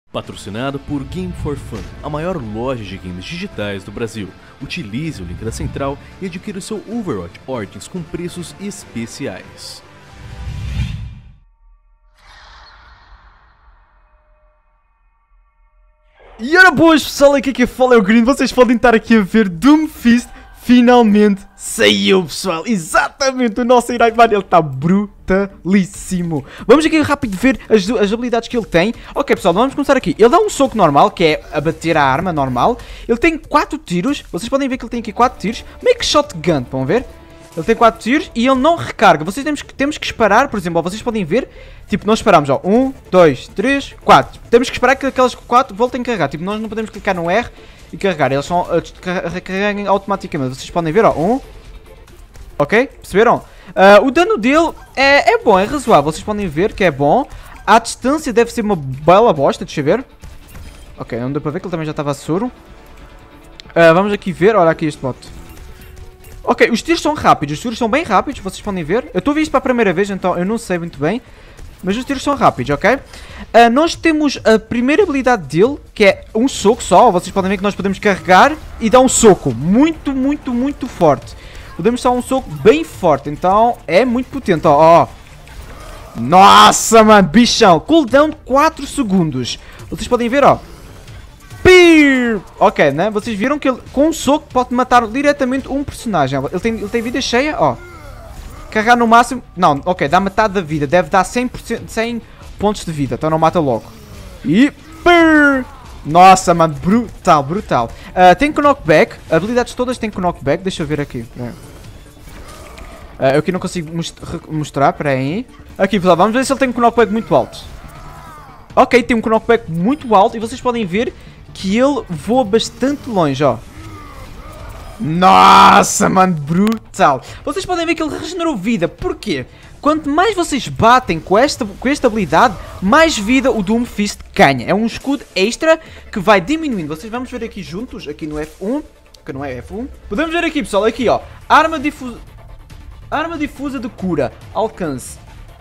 Patrocinado por Game for Fun, a maior loja de games digitais do Brasil. Utilize o link da central e adquira o seu Overwatch Origins com preços especiais. E ora boas pessoal, aqui que fala é o Green. Vocês podem estar aqui a ver Doomfist. Finalmente saiu, pessoal. Exatamente, o nosso herói, mano, ele está brutalíssimo. Vamos aqui rápido ver as habilidades que ele tem. Ok, pessoal, vamos começar aqui. Ele dá um soco normal, que é abater a arma normal. Ele tem 4 tiros. Vocês podem ver que ele tem aqui 4 tiros. Meio que shotgun, vão ver? Ele tem 4 tiros e ele não recarga. Vocês temos que esperar, por exemplo, ó, vocês podem ver. Tipo, nós esperamos, ó, 1, 2, 3, 4. Temos que esperar que aquelas 4 voltem a carregar. Tipo, nós não podemos clicar no R e carregar. Eles são recarregam automaticamente. Vocês podem ver, ó, 1. Ok? Perceberam? O dano dele é bom, é razoável. Vocês podem ver que é bom. A distância deve ser uma bela bosta, deixa eu ver. Ok, não deu para ver que ele também já estava seguro. Vamos aqui ver, olha aqui este bot. Ok, os tiros são rápidos, os tiros são bem rápidos, vocês podem ver. Eu estou a ver isto para a primeira vez, então eu não sei muito bem. Mas os tiros são rápidos, ok? Nós temos a primeira habilidade dele, que é um soco só. Vocês podem ver que nós podemos carregar e dar um soco muito, muito, muito forte. Podemos dar um soco bem forte, então é muito potente, ó. Nossa, mano, bichão. Cooldown de 4 segundos. Vocês podem ver, ó. Peer! Ok, né? Vocês viram que ele, com um soco, pode matar diretamente um personagem. Ele tem vida cheia, ó. Carregar no máximo... Não, ok, dá metade da vida. Deve dar 100%, 100 pontos de vida. Então não mata logo. E... Peer! Nossa, mano, brutal, brutal. Tem knockback. Habilidades todas têm knockback. Deixa eu ver aqui. Eu aqui não consigo mostrar, peraí. Aqui, pessoal, vamos ver se ele tem um knockback muito alto. Ok, tem um knockback muito alto. E vocês podem ver que ele voa bastante longe, ó. Nossa, mano, brutal. Vocês podem ver que ele regenerou vida. Porquê? Quanto mais vocês batem com esta habilidade, mais vida o Doomfist ganha. É um escudo extra que vai diminuindo. Vocês vamos ver aqui juntos, aqui no F1, que não é F1. Podemos ver aqui, pessoal, aqui, ó. Arma difusa de cura, alcance.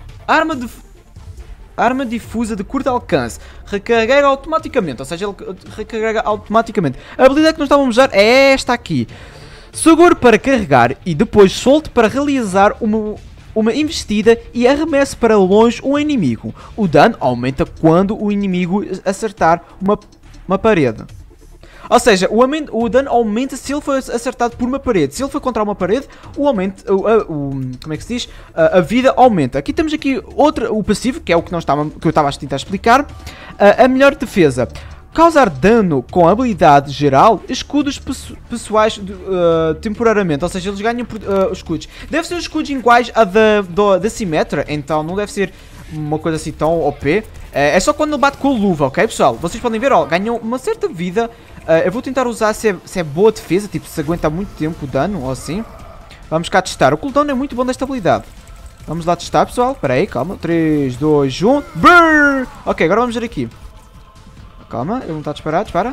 Arma difusa de curto alcance. Recarrega automaticamente. Ou seja, ele recarrega automaticamente. A habilidade que nós estávamos a usar é esta aqui. Segure para carregar e depois solte para realizar uma investida e arremesse para longe um inimigo. O dano aumenta quando o inimigo acertar uma parede. Ou seja, o dano aumenta se ele for acertado por uma parede. Se ele for contra uma parede, como é que se diz? A vida aumenta. Aqui temos o passivo, que é o que eu estava a tentar explicar. A melhor defesa. Causar dano com a habilidade geral, escudos pessoais temporariamente. Ou seja, eles ganham escudos. Deve ser escudos iguais a da Symmetra, então não deve ser uma coisa assim tão OP. É só quando ele bate com a luva, ok, pessoal? Vocês podem ver, ó, ganham uma certa vida. Eu vou tentar usar se é boa defesa, tipo, se aguenta muito tempo o dano ou assim. Vamos cá testar. O cooldown é muito bom desta habilidade. Vamos lá testar, pessoal. Espera aí, calma. 3, 2, 1. Brrr! Ok, agora vamos ver aqui. Calma, ele não está a disparar, dispara.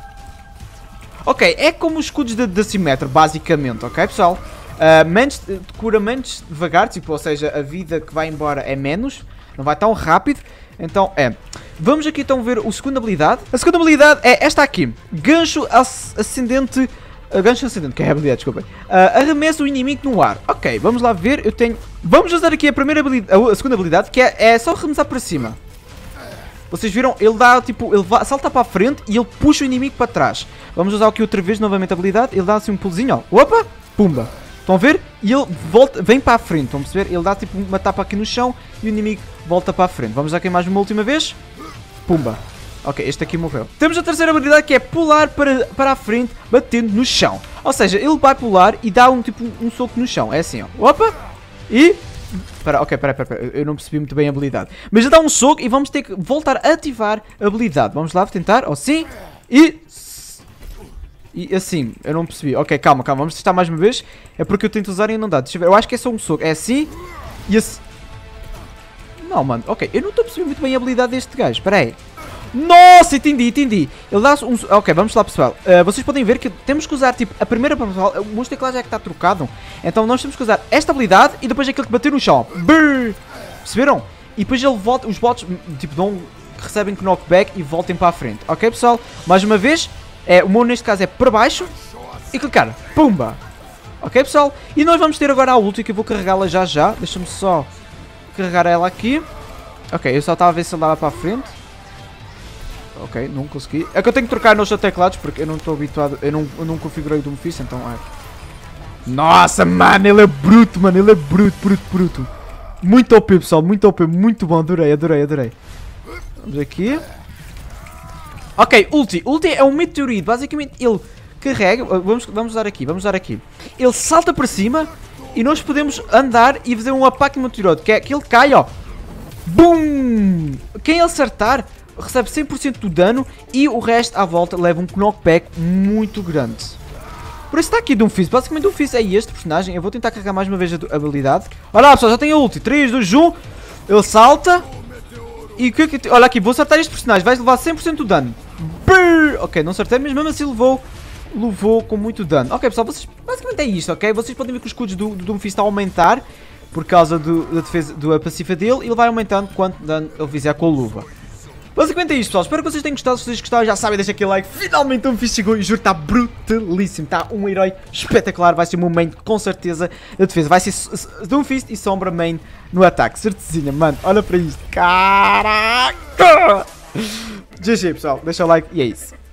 Ok, é como os escudos da Symmetra, basicamente, ok, pessoal? Cura menos devagar, tipo, ou seja, a vida que vai embora é menos. Não vai tão rápido. Então, vamos aqui então ver a segunda habilidade. A segunda habilidade é esta aqui. Gancho ascendente. Gancho ascendente, que é a habilidade, desculpem. Arremesso o inimigo no ar. Ok, vamos lá ver. Vamos usar aqui a segunda habilidade, que é só arremessar para cima. Vocês viram? Ele dá, tipo, salta para a frente e ele puxa o inimigo para trás. Vamos usar aqui outra vez, novamente a habilidade. Ele dá assim um pulozinho, ó. Opa! Pumba! Estão a ver? E ele vem para a frente, estão a perceber? Ele dá tipo uma tapa aqui no chão e o inimigo volta para a frente. Vamos aqui mais uma última vez. Pumba. Ok, este aqui morreu. Temos a terceira habilidade, que é pular para a frente, batendo no chão. Ou seja, ele vai pular e dá um soco no chão. É assim, ó. Opa! E... Ok, pera. Eu não percebi muito bem a habilidade. Mas ele dá um soco e vamos ter que voltar a ativar a habilidade. Vamos lá tentar. Assim. E assim, eu não percebi. Ok, calma, vamos testar mais uma vez. É porque eu tento usar e não dá. Deixa eu ver. Eu acho que é só um soco. É assim. E assim. Não, mano. Ok, eu não estou a perceber muito bem a habilidade deste gajo. Espera aí. Nossa, entendi. Ele dá um... Ok, vamos lá, pessoal. Vocês podem ver que temos que usar, tipo, a primeira... O monstro teclado já que está trocado. Então nós temos que usar esta habilidade e depois aquele que bater no chão. Brrr. Perceberam? E depois ele volta... Os bots, tipo, recebem knockback e voltem para a frente. Ok, pessoal? Mais uma vez, o meu neste caso é para baixo e clicar. Pumba! Ok, pessoal? E nós vamos ter agora a ulti, que eu vou carregá-la já. Deixa-me só carregar ela aqui. Ok, eu só estava a ver se ele dava para a frente. Ok, não consegui. É que eu tenho que trocar nos teclados porque eu não estou habituado. Eu não configurei o do Mephisto, então. Nossa, mano, ele é bruto, mano. Ele é bruto. Muito OP, pessoal. Muito OP, muito bom. Adorei. Vamos aqui. Ok, ulti. Ulti é um meteorito. Basicamente, ele carrega. Vamos usar aqui. Ele salta para cima e nós podemos andar e fazer um ataque meteorito. Que ele cai, ó. Bum! Quem ele acertar recebe 100% do dano e o resto à volta leva um knockback muito grande. Por isso está aqui Doomfist. Basicamente Doomfist é este personagem. Eu vou tentar carregar mais uma vez a habilidade. Olha lá, pessoal, já tem a ulti. 3, 2, 1. Ele salta. E olha aqui, vou acertar este personagem. Vai levar 100% do dano. Brrr! Ok, não acertei, mas mesmo assim levou com muito dano. Ok, pessoal, basicamente é isto, ok? Vocês podem ver que os escudos do Doomfist estão a aumentar por causa da defesa, da passiva dele. E ele vai aumentando quanto dano ele fizer com a luva. Basicamente é isto, pessoal. Espero que vocês tenham gostado. Se vocês gostaram, já sabem, deixa aquele like. Finalmente o Doomfist chegou e juro, está brutalíssimo. Está um herói espetacular. Vai ser o meu main, com certeza, da defesa. Vai ser Doomfist e Sombra main no ataque. Certezinha, mano. Olha para isto. Caraca! GG, pessoal. Deixa o like e é isso.